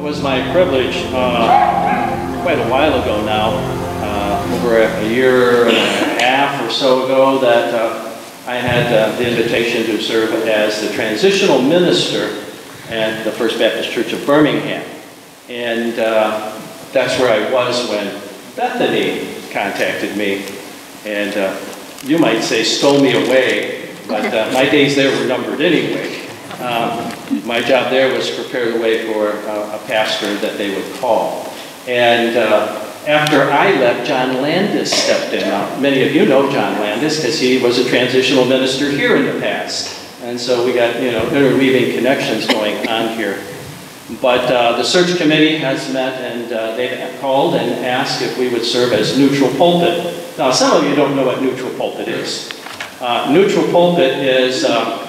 was my privilege quite a while ago now, over a year and a half or so ago, that I had the invitation to serve as the transitional minister at the First Baptist Church of Birmingham. And that's where I was when Bethany contacted me, and you might say stole me away, but my days there were numbered anyway. My job there was to prepare the way for a pastor that they would call. And after I left, John Landis stepped in. Now, many of you know John Landis because he was a transitional minister here in the past. And so we got, interweaving connections going on here. But the search committee has met, and they called and asked if we would serve as neutral pulpit. Now, some of you don't know what neutral pulpit is. Neutral pulpit is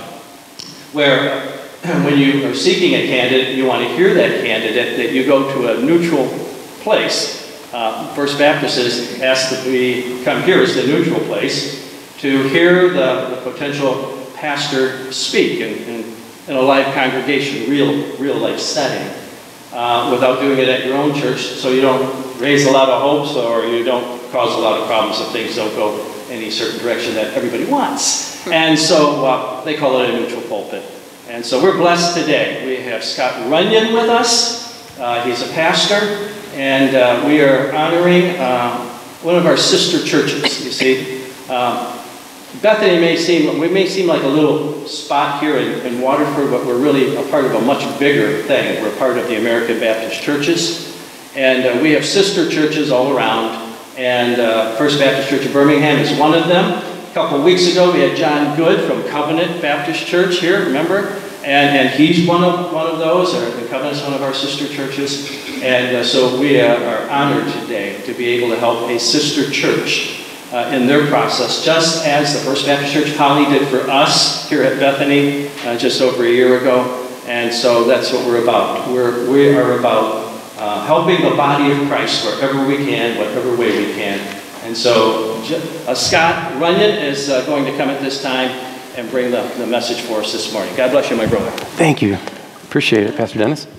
where when you are seeking a candidate, you want to hear that candidate, that you go to a neutral place. First Baptist is asked that we come here as the neutral place to hear the potential pastor speak in a live congregation, real life setting, without doing it at your own church, so you don't raise a lot of hopes or you don't cause a lot of problems if things don't go any certain direction that everybody wants. And so they call it a neutral pulpit. And so we're blessed today. We have Scott Runyon with us. He's a pastor, and we are honoring one of our sister churches. You see, Bethany may seem like a little spot here in Waterford, but we're really a part of a much bigger thing. We're part of the American Baptist churches, and we have sister churches all around. And First Baptist Church of Birmingham is one of them. A couple of weeks ago, we had John Good from Covenant Baptist Church here, remember? And he's one of those, or the Covenant's one of our sister churches. And so we are honored today to be able to help a sister church in their process, just as the First Baptist Church Holly did for us here at Bethany just over a year ago. And so that's what we're about. We are about helping the body of Christ wherever we can, whatever way we can. And so Scott Runyon is going to come at this time and bring the message for us this morning. God bless you, my brother. Thank you. Appreciate it, Pastor Dennis.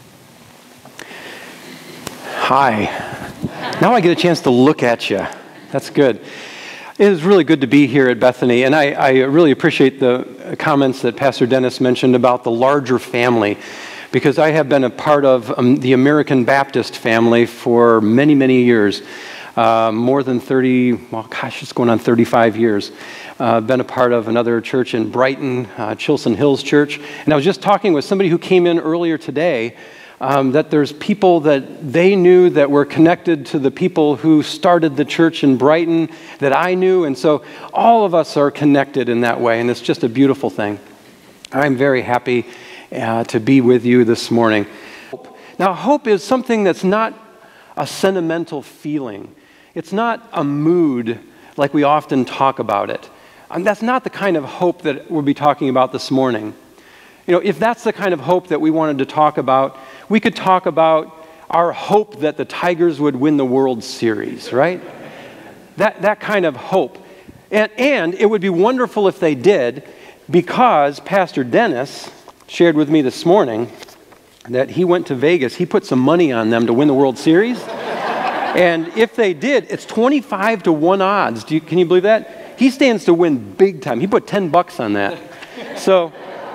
Hi. Now I get a chance to look at you. That's good. It is really good to be here at Bethany, and I really appreciate the comments that Pastor Dennis mentioned about the larger family, because I have been a part of the American Baptist family for many, many years. More than 30, well, gosh, it's going on 35 years. Been a part of another church in Brighton, Chilson Hills Church. And I was just talking with somebody who came in earlier today, that there's people that they knew that were connected to the people who started the church in Brighton that I knew. And so all of us are connected in that way, and it's just a beautiful thing. I'm very happy to be with you this morning. Now, hope is something that's not a sentimental feeling. It's not a mood like we often talk about it. That's not the kind of hope that we'll be talking about this morning. If that's the kind of hope that we wanted to talk about, we could talk about our hope that the Tigers would win the World Series, right? That kind of hope. And it would be wonderful if they did, because Pastor Dennis shared with me this morning that he went to Vegas. He put some money on them to win the World Series. And if they did, it's 25 to 1 odds. Can you believe that? He stands to win big time. He put $10 on that. So,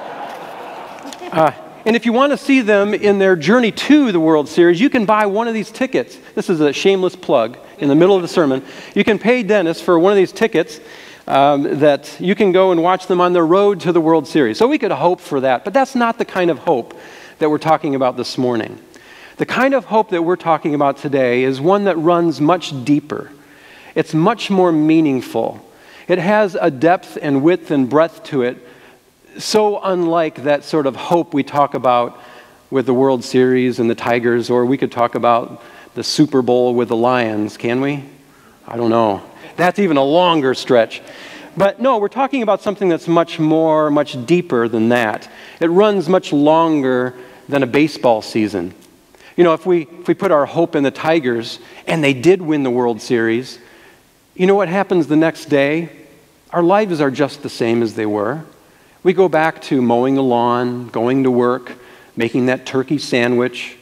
and if you want to see them in their journey to the World Series, you can buy one of these tickets. This is a shameless plug in the middle of the sermon. You can pay Dennis for one of these tickets that you can go and watch them on the road to the World Series. So we could hope for that, but that's not the kind of hope that we're talking about this morning. The kind of hope that we're talking about today is one that runs much deeper. It's much more meaningful. It has a depth and width and breadth to it, so unlike that sort of hope we talk about with the World Series and the Tigers, or we could talk about the Super Bowl with the Lions, can we? I don't know. That's even a longer stretch. But no, we're talking about something that's much deeper than that. It runs much longer than a baseball season. If we put our hope in the Tigers and they did win the World Series, you know what happens the next day? Our lives are just the same as they were. We go back to mowing the lawn, going to work, making that turkey sandwich,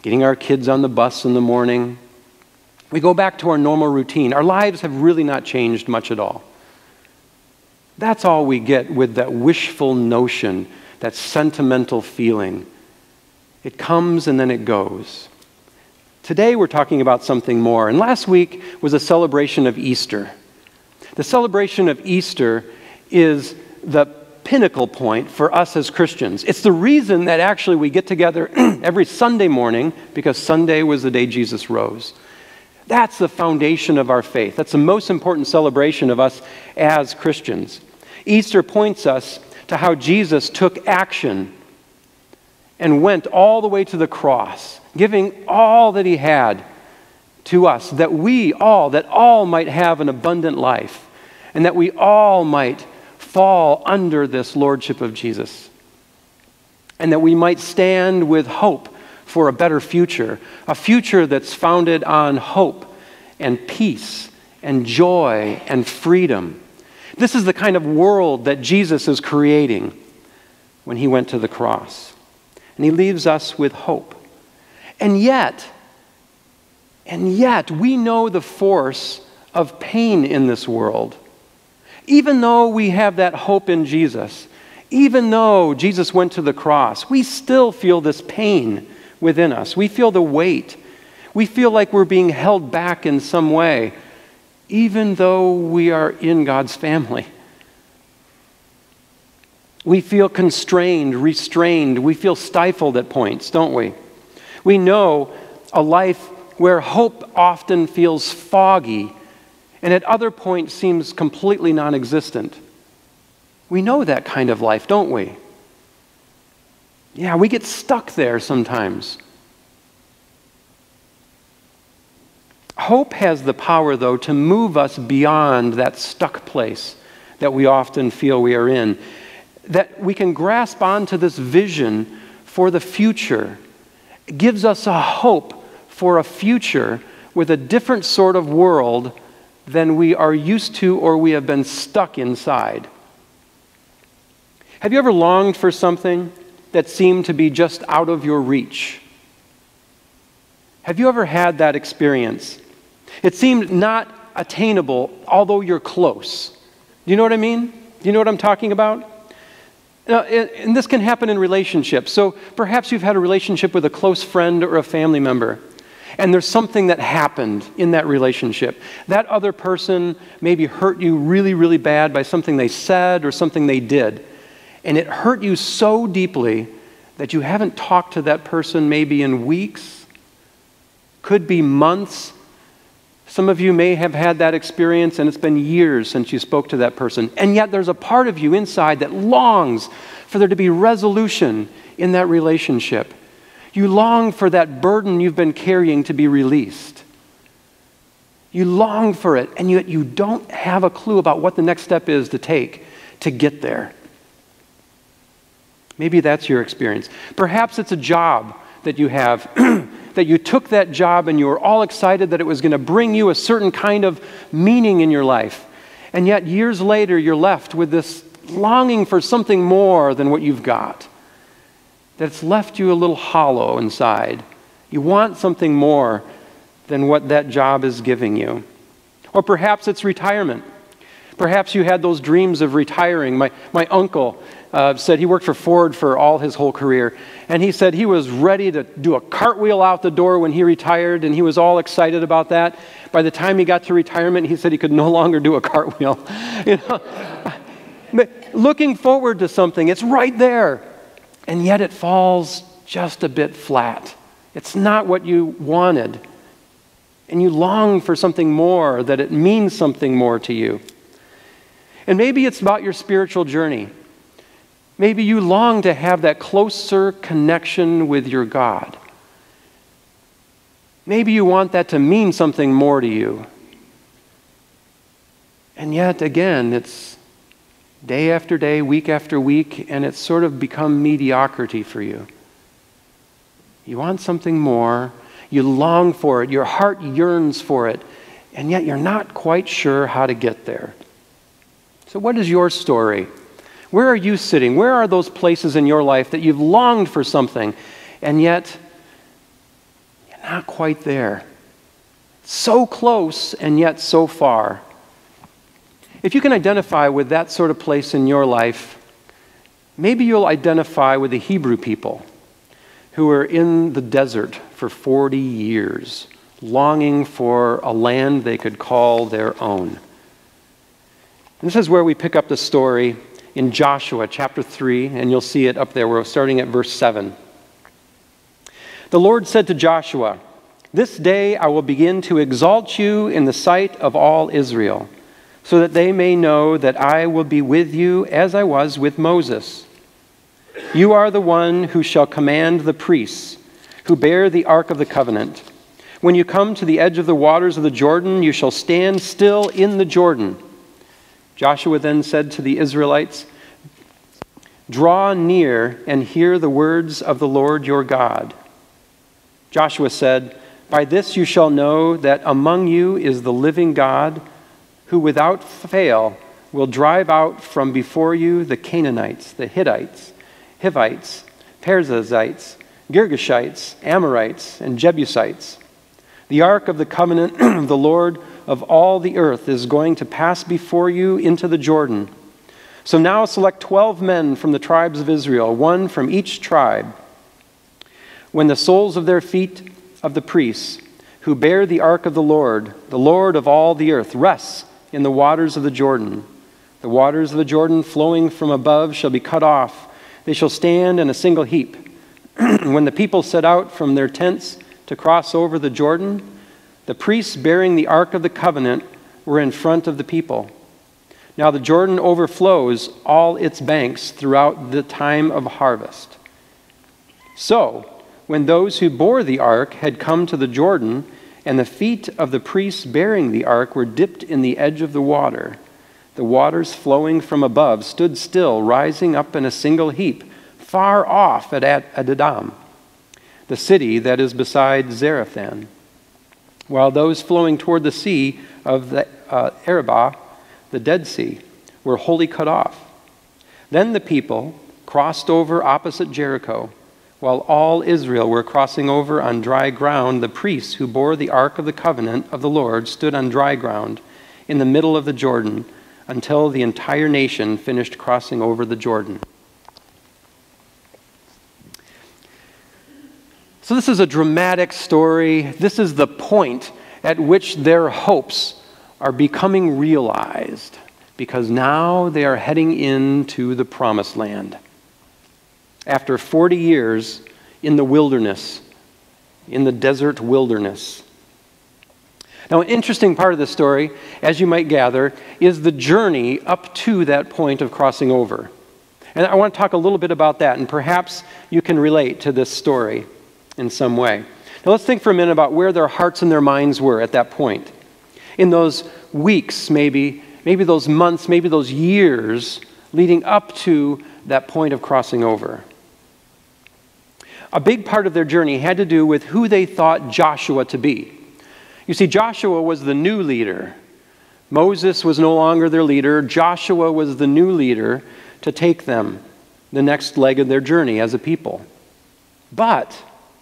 getting our kids on the bus in the morning. We go back to our normal routine. Our lives have really not changed much at all. That's all we get with that wishful notion, that sentimental feeling. It comes and then it goes. Today we're talking about something more. And last week was a celebration of Easter. The celebration of Easter is the pinnacle point for us as Christians. It's the reason that actually we get together every Sunday morning, because Sunday was the day Jesus rose. That's the foundation of our faith. That's the most important celebration of us as Christians. Easter points us to how Jesus took action and went all the way to the cross, giving all that he had to us, that all might have an abundant life, and that we all might fall under this lordship of Jesus, and that we might stand with hope for a better future, a future that's founded on hope and peace and joy and freedom. This is the kind of world that Jesus is creating when he went to the cross. And he leaves us with hope. And yet, we know the force of pain in this world. Even though we have that hope in Jesus, even though Jesus went to the cross, we still feel this pain within us. We feel the weight. We feel like we're being held back in some way, even though we are in God's family. We feel constrained, restrained. We feel stifled at points, don't we? We know a life where hope often feels foggy and at other points seems completely non-existent. We know that kind of life, don't we? Yeah, we get stuck there sometimes. Hope has the power, though, to move us beyond that stuck place that we often feel we are in. That we can grasp onto this vision for the future. It gives us a hope for a future with a different sort of world than we are used to or we have been stuck inside. Have you ever longed for something that seemed to be just out of your reach? Have you ever had that experience? It seemed not attainable, although you're close. Do you know what I mean? Do you know what I'm talking about? Now, and this can happen in relationships. So perhaps you've had a relationship with a close friend or a family member, and there's something that happened in that relationship. That other person maybe hurt you really, really bad by something they said or something they did. And it hurt you so deeply that you haven't talked to that person maybe in weeks, could be months. Some of you may have had that experience and it's been years since you spoke to that person. And yet there's a part of you inside that longs for there to be resolution in that relationship. You long for that burden you've been carrying to be released. You long for it, and yet you don't have a clue about what the next step is to take to get there. Maybe that's your experience. Perhaps it's a job that you have, that you took that job and you were all excited that it was going to bring you a certain kind of meaning in your life. And yet years later, you're left with this longing for something more than what you've got. That's left you a little hollow inside. You want something more than what that job is giving you. Or perhaps it's retirement. Perhaps you had those dreams of retiring. My uncle said he worked for Ford for all his whole career. And he said he was ready to do a cartwheel out the door when he retired, and he was all excited about that. By the time he got to retirement, he said he could no longer do a cartwheel. Looking forward to something, it's right there. And yet it falls just a bit flat. It's not what you wanted. And you long for something more, that it means something more to you. And maybe it's about your spiritual journey. Maybe you long to have that closer connection with your God. Maybe you want that to mean something more to you. And yet, again, it's day after day, week after week, and it's sort of become mediocrity for you. You want something more. You long for it. Your heart yearns for it. And yet you're not quite sure how to get there. So what is your story? Where are you sitting? Where are those places in your life that you've longed for something, and yet not quite there. So close and yet so far. If you can identify with that sort of place in your life, maybe you'll identify with the Hebrew people who were in the desert for 40 years, longing for a land they could call their own. And this is where we pick up the story in Joshua chapter 3, and you'll see it up there. We're starting at verse 7. The Lord said to Joshua, "This day I will begin to exalt you in the sight of all Israel, so that they may know that I will be with you as I was with Moses. You are the one who shall command the priests, who bear the ark of the covenant. When you come to the edge of the waters of the Jordan, you shall stand still in the Jordan." Joshua then said to the Israelites, "Draw near and hear the words of the Lord your God." Joshua said, "By this you shall know that among you is the living God, who without fail will drive out from before you the Canaanites, the Hittites, Hivites, Perizzites, Girgashites, Amorites, and Jebusites. The ark of the covenant of the Lord of all the earth is going to pass before you into the Jordan. So now select 12 men from the tribes of Israel, one from each tribe. When the soles of their feet of the priests, who bear the ark of the Lord of all the earth, rests in the waters of the Jordan, the waters of the Jordan flowing from above shall be cut off. They shall stand in a single heap. When the people set out from their tents to cross over the Jordan, the priests bearing the ark of the covenant were in front of the people. Now the Jordan overflows all its banks throughout the time of harvest. So, when those who bore the ark had come to the Jordan, and the feet of the priests bearing the ark were dipped in the edge of the waters flowing from above stood still, rising up in a single heap, far off at Adadam, the city that is beside Zarethan, while those flowing toward the sea of the Arabah, the Dead Sea, were wholly cut off. Then the people crossed over opposite Jericho. While all Israel were crossing over on dry ground, the priests who bore the ark of the covenant of the Lord stood on dry ground in the middle of the Jordan until the entire nation finished crossing over the Jordan. So this is a dramatic story. This is the point at which their hopes are becoming realized, because now they are heading into the promised land. After 40 years in the wilderness, in the desert wilderness. Now, an interesting part of the story, as you might gather, is the journey up to that point of crossing over. And I want to talk a little bit about that, and perhaps you can relate to this story in some way. Now, let's think for a minute about where their hearts and their minds were at that point. In those weeks, maybe those months, maybe those years leading up to that point of crossing over. A big part of their journey had to do with who they thought Joshua to be. You see, Joshua was the new leader. Moses was no longer their leader. Joshua was the new leader to take them the next leg of their journey as a people. But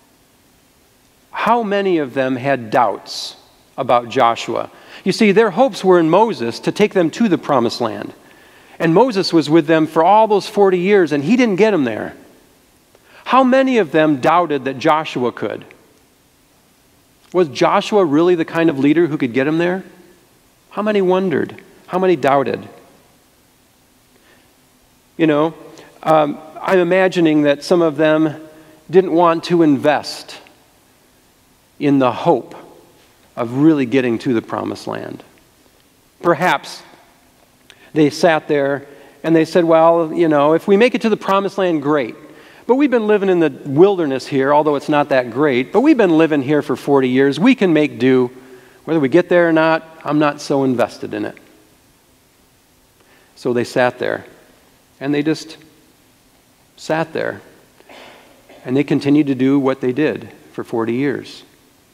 how many of them had doubts about Joshua? You see, their hopes were in Moses to take them to the promised land. And Moses was with them for all those 40 years, and he didn't get them there. How many of them doubted that Joshua could? Was Joshua really the kind of leader who could get him there? How many wondered? How many doubted? You know, I'm imagining that some of them didn't want to invest in the hope of really getting to the promised land. Perhaps they sat there and they said, well, you know, if we make it to the promised land, great. But we've been living in the wilderness here, although it's not that great. But we've been living here for 40 years. We can make do. Whether we get there or not, I'm not so invested in it. So they sat there. And they just sat there. And they continued to do what they did for 40 years.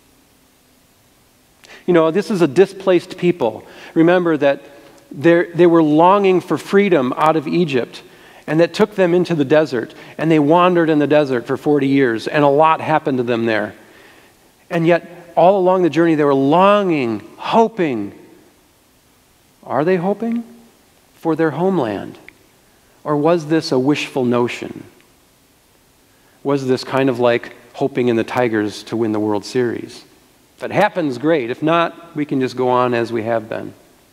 You know, this is a displaced people. Remember that they were longing for freedom out of Egypt. And that took them into the desert. And they wandered in the desert for 40 years. And a lot happened to them there. And yet, all along the journey, they were longing, hoping. Are they hoping for their homeland? Or was this a wishful notion? Was this kind of like hoping in the Tigers to win the World Series? If it happens, great. If not, we can just go on as we have been.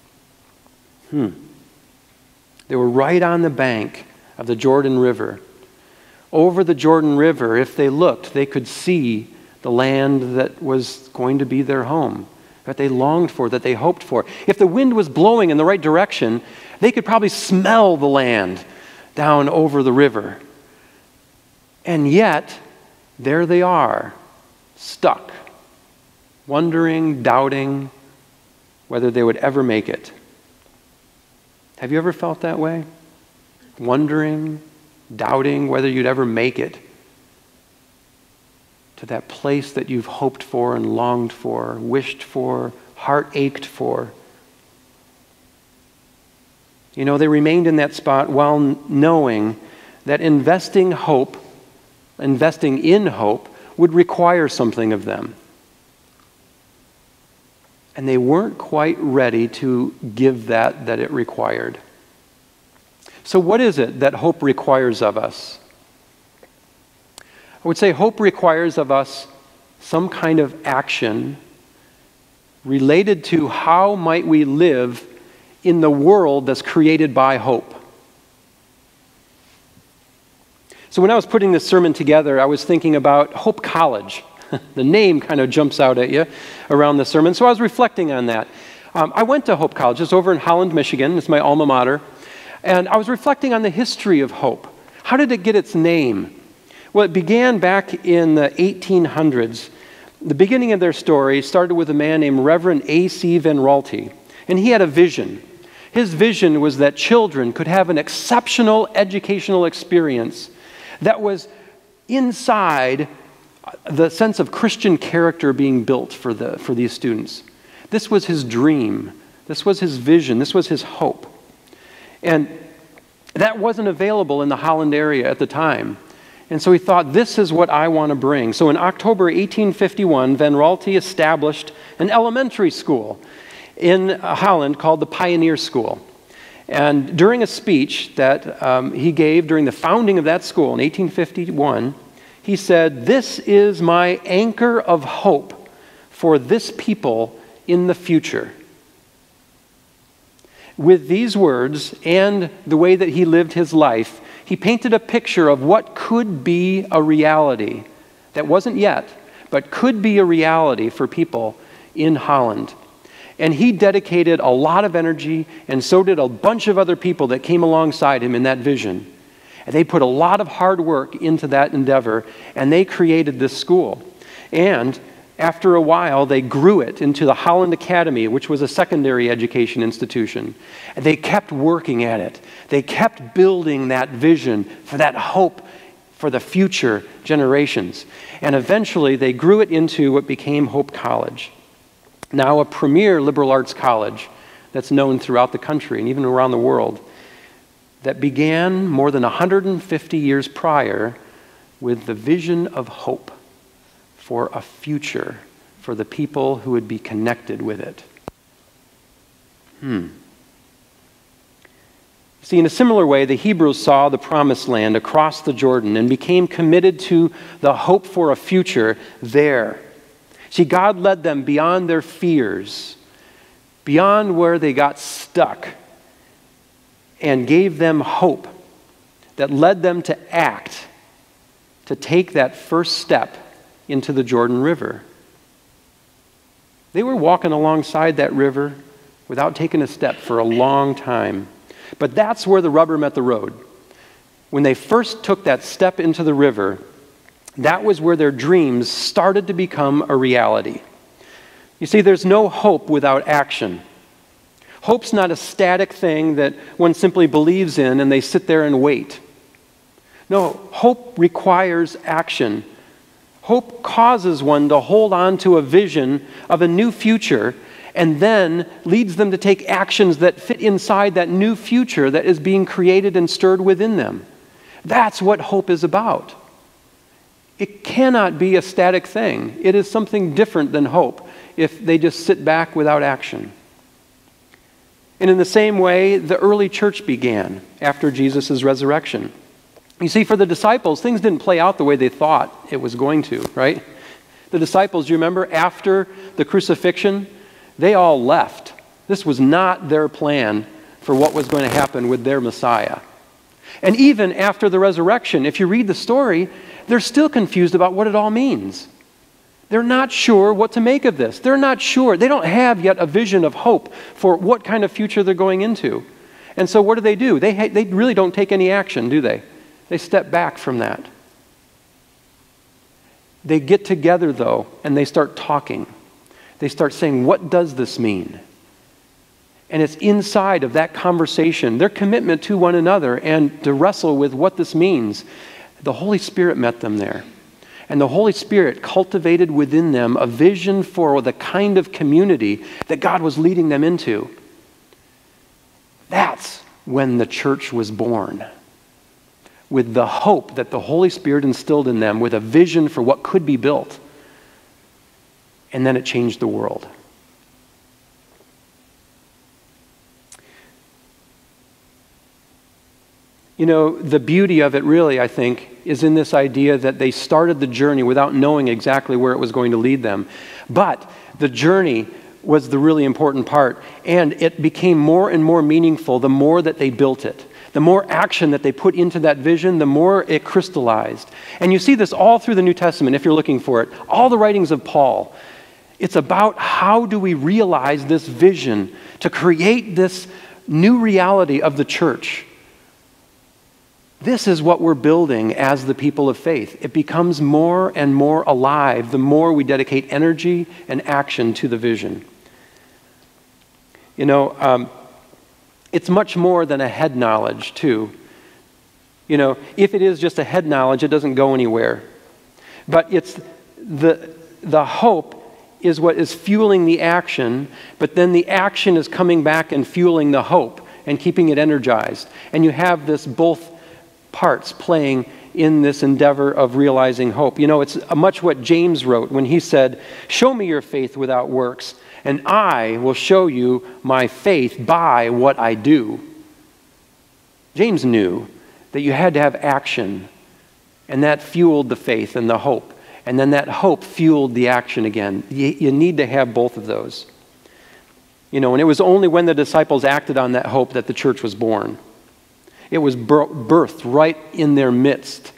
They were right on the bank of the Jordan River. Over the Jordan River, if they looked, they could see the land that was going to be their home, that they longed for, that they hoped for. If the wind was blowing in the right direction, they could probably smell the land down over the river. And yet, there they are, stuck, wondering, doubting whether they would ever make it. Have you ever felt that way? Wondering, doubting whether you'd ever make it to that place that you've hoped for and longed for, wished for, heart ached for. You know, they remained in that spot while knowing that investing in hope would require something of them. And they weren't quite ready to give that it required. So what is it that hope requires of us? I would say hope requires of us some kind of action related to how might we live in the world that's created by hope. So when I was putting this sermon together, I was thinking about Hope College. The name kind of jumps out at you around the sermon, so I was reflecting on that. I went to Hope College. It's over in Holland, Michigan. It's my alma mater. And I was reflecting on the history of hope. How did it get its name? Well, it began back in the 1800s. The beginning of their story started with a man named Reverend A.C. Van Raalte, and he had a vision. His vision was that children could have an exceptional educational experience that was inside the sense of Christian character being built for these students. This was his dream. This was his vision. This was his hope. And that wasn't available in the Holland area at the time. And so he thought, this is what I want to bring. So in October 1851, Van Raalte established an elementary school in Holland called the Pioneer School. And during a speech that he gave during the founding of that school in 1851, he said, "This is my anchor of hope for this people in the future." With these words and the way that he lived his life, he painted a picture of what could be a reality that wasn't yet, but could be a reality for people in Holland. And he dedicated a lot of energy, and so did a bunch of other people that came alongside him in that vision. And they put a lot of hard work into that endeavor, and they created this school. And after a while, they grew it into the Holland Academy, which was a secondary education institution. And they kept working at it. They kept building that vision for that hope for the future generations. And eventually, they grew it into what became Hope College. Now a premier liberal arts college that's known throughout the country and even around the world, that began more than 150 years prior with the vision of hope for a future for the people who would be connected with it. See, in a similar way, the Hebrews saw the promised land across the Jordan and became committed to the hope for a future there. See, God led them beyond their fears, beyond where they got stuck, and gave them hope that led them to act, to take that first step into the Jordan River. They were walking alongside that river without taking a step for a long time. But that's where the rubber met the road. When they first took that step into the river, that was where their dreams started to become a reality. You see, there's no hope without action. Hope's not a static thing that one simply believes in and they sit there and wait. No, hope requires action. Hope causes one to hold on to a vision of a new future and then leads them to take actions that fit inside that new future that is being created and stirred within them. That's what hope is about. It cannot be a static thing. It is something different than hope if they just sit back without action. And in the same way, the early church began after Jesus' resurrection. You see, for the disciples, things didn't play out the way they thought it was going to, right? The disciples, you remember, after the crucifixion, they all left. This was not their plan for what was going to happen with their Messiah. And even after the resurrection, if you read the story, they're still confused about what it all means. They're not sure what to make of this. They're not sure. They don't have yet a vision of hope for what kind of future they're going into. And so what do? They really don't take any action, do they? They step back from that. They get together, though, and they start talking. They start saying, what does this mean? And it's inside of that conversation, their commitment to one another and to wrestle with what this means. The Holy Spirit met them there. And the Holy Spirit cultivated within them a vision for the kind of community that God was leading them into. That's when the church was born. With the hope that the Holy Spirit instilled in them, with a vision for what could be built. And then it changed the world. You know, the beauty of it really, I think, is in this idea that they started the journey without knowing exactly where it was going to lead them. But the journey was the really important part, and it became more and more meaningful the more that they built it. The more action that they put into that vision, the more it crystallized. And you see this all through the New Testament, if you're looking for it. All the writings of Paul. It's about how do we realize this vision to create this new reality of the church. This is what we're building as the people of faith. It becomes more and more alive the more we dedicate energy and action to the vision. You know, it's much more than a head knowledge, too. You know, if it is just a head knowledge, it doesn't go anywhere. But it's the hope is what is fueling the action, but then the action is coming back and fueling the hope and keeping it energized. And you have this both parts playing in this endeavor of realizing hope. You know, it's much what James wrote when he said, "Show me your faith without works, and I will show you my faith by what I do." James knew that you had to have action, and that fueled the faith and the hope. And then that hope fueled the action again. You need to have both of those. You know, and it was only when the disciples acted on that hope that the church was born. It was birthed right in their midst.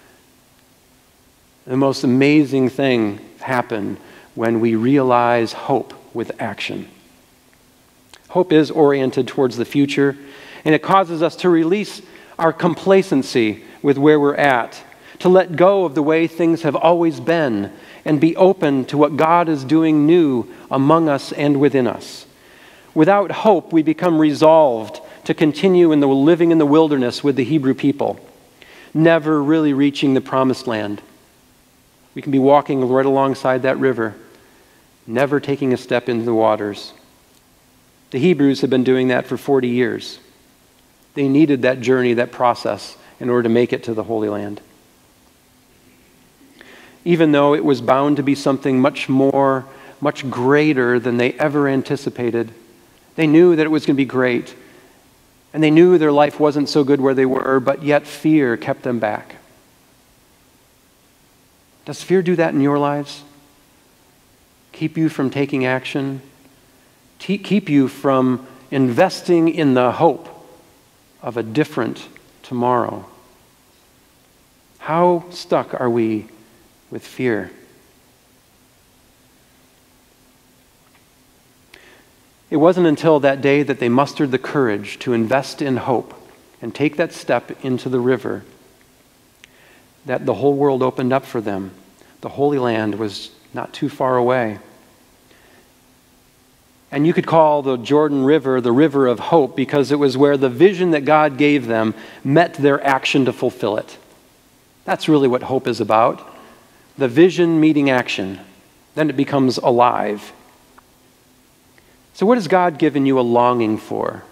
The most amazing thing happened when we realize hope with action. Hope is oriented towards the future, and it causes us to release our complacency with where we're at, to let go of the way things have always been, and be open to what God is doing new among us and within us. Without hope, we become resolved to continue in the living in the wilderness with the Hebrew people, never really reaching the promised land. We can be walking right alongside that river, never taking a step into the waters. The Hebrews have been doing that for 40 years. They needed that journey, that process, in order to make it to the Holy Land. Even though it was bound to be something much more, much greater than they ever anticipated, they knew that it was going to be great. And they knew their life wasn't so good where they were, but yet fear kept them back. Does fear do that in your lives? Keep you from taking action? Keep you from investing in the hope of a different tomorrow? How stuck are we with fear? It wasn't until that day that they mustered the courage to invest in hope and take that step into the river that the whole world opened up for them. The Holy Land was not too far away. And you could call the Jordan River the river of hope because it was where the vision that God gave them met their action to fulfill it. That's really what hope is about. The vision meeting action. Then it becomes alive. So what has God given you a longing for?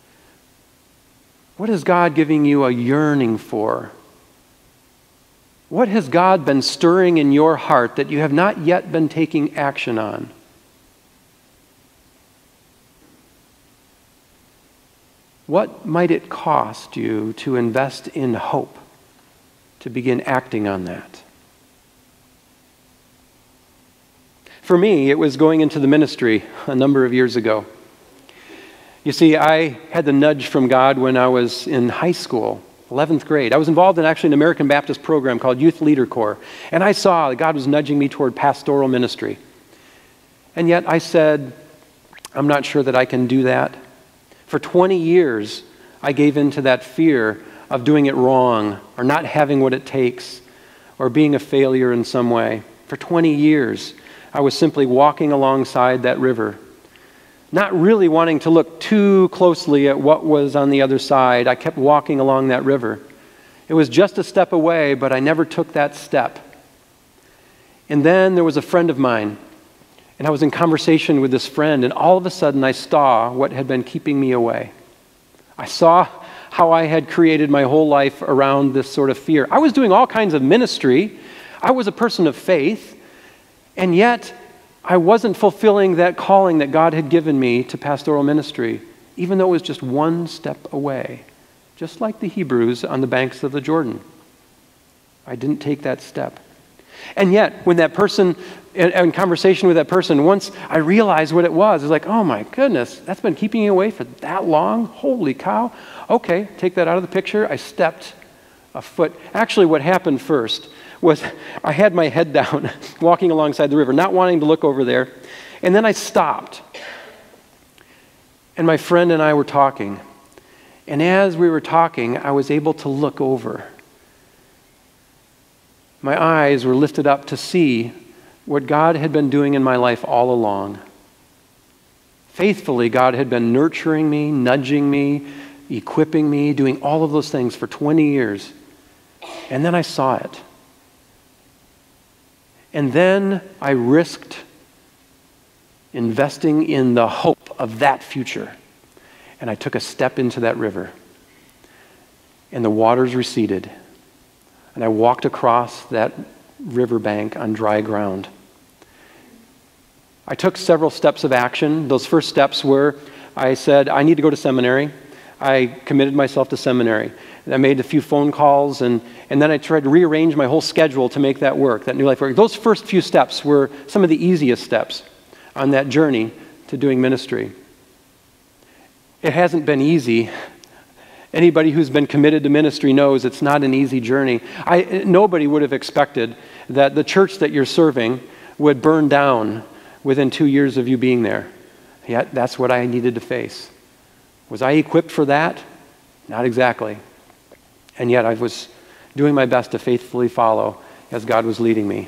What is God giving you a yearning for? What has God been stirring in your heart that you have not yet been taking action on? What might it cost you to invest in hope, to begin acting on that? For me, it was going into the ministry a number of years ago. You see, I had the nudge from God when I was in high school, 11th grade. I was involved in actually an American Baptist program called Youth Leader Corps, and I saw that God was nudging me toward pastoral ministry. And yet I said, I'm not sure that I can do that. For 20 years, I gave in to that fear of doing it wrong or not having what it takes or being a failure in some way. For 20 years, I was simply walking alongside that river, not really wanting to look too closely at what was on the other side. I kept walking along that river. It was just a step away, but I never took that step. And then there was a friend of mine, and I was in conversation with this friend, and all of a sudden I saw what had been keeping me away. I saw how I had created my whole life around this sort of fear. I was doing all kinds of ministry. I was a person of faith, and yet I wasn't fulfilling that calling that God had given me to pastoral ministry, even though it was just one step away, just like the Hebrews on the banks of the Jordan. I didn't take that step. And yet, when that person, in conversation with that person, once I realized what it was like, oh my goodness, that's been keeping you away for that long? Holy cow. Okay, take that out of the picture. I stepped a foot. Actually, what happened first was I had my head down, walking alongside the river, not wanting to look over there. And then I stopped. And my friend and I were talking. And as we were talking, I was able to look over. My eyes were lifted up to see what God had been doing in my life all along. Faithfully, God had been nurturing me, nudging me, equipping me, doing all of those things for 20 years. And then I saw it. And then I risked investing in the hope of that future. And I took a step into that river. And the waters receded. And I walked across that riverbank on dry ground. I took several steps of action. Those first steps were, I said, I need to go to seminary. I committed myself to seminary. And I made a few phone calls, and then I tried to rearrange my whole schedule to make that work, that New Life work. Those first few steps were some of the easiest steps on that journey to doing ministry. It hasn't been easy. Anybody who's been committed to ministry knows it's not an easy journey. Nobody would have expected that the church that you're serving would burn down within 2 years of you being there. Yet that's what I needed to face. Was I equipped for that? Not exactly. And yet I was doing my best to faithfully follow as God was leading me.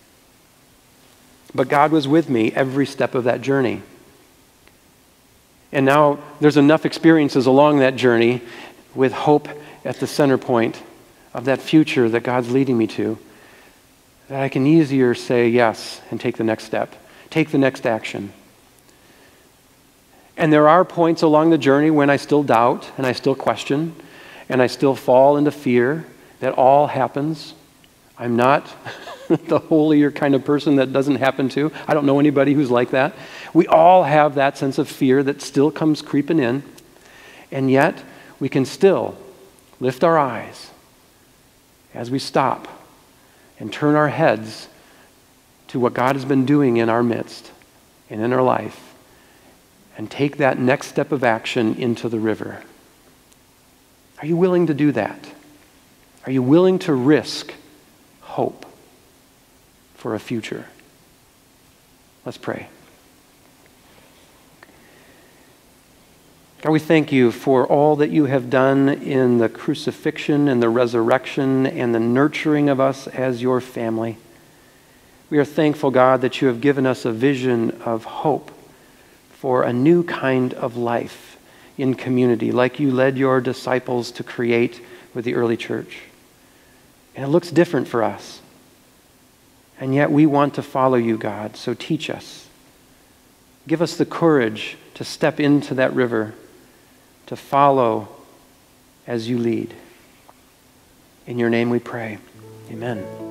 But God was with me every step of that journey. And now there's enough experiences along that journey with hope at the center point of that future that God's leading me to, that I can easier say yes and take the next step, take the next action. And there are points along the journey when I still doubt and I still question and I still fall into fear. That all happens. I'm not the holier kind of person that doesn't happen to. I don't know anybody who's like that. We all have that sense of fear that still comes creeping in. And yet, we can still lift our eyes as we stop and turn our heads to what God has been doing in our midst and in our life and take that next step of action into the river. Are you willing to do that? Are you willing to risk hope for a future? Let's pray. God, we thank you for all that you have done in the crucifixion and the resurrection and the nurturing of us as your family. We are thankful, God, that you have given us a vision of hope for a new kind of life in community, like you led your disciples to create with the early church. And it looks different for us. And yet we want to follow you, God, so teach us. Give us the courage to step into that river, to follow as you lead. In your name we pray. Amen.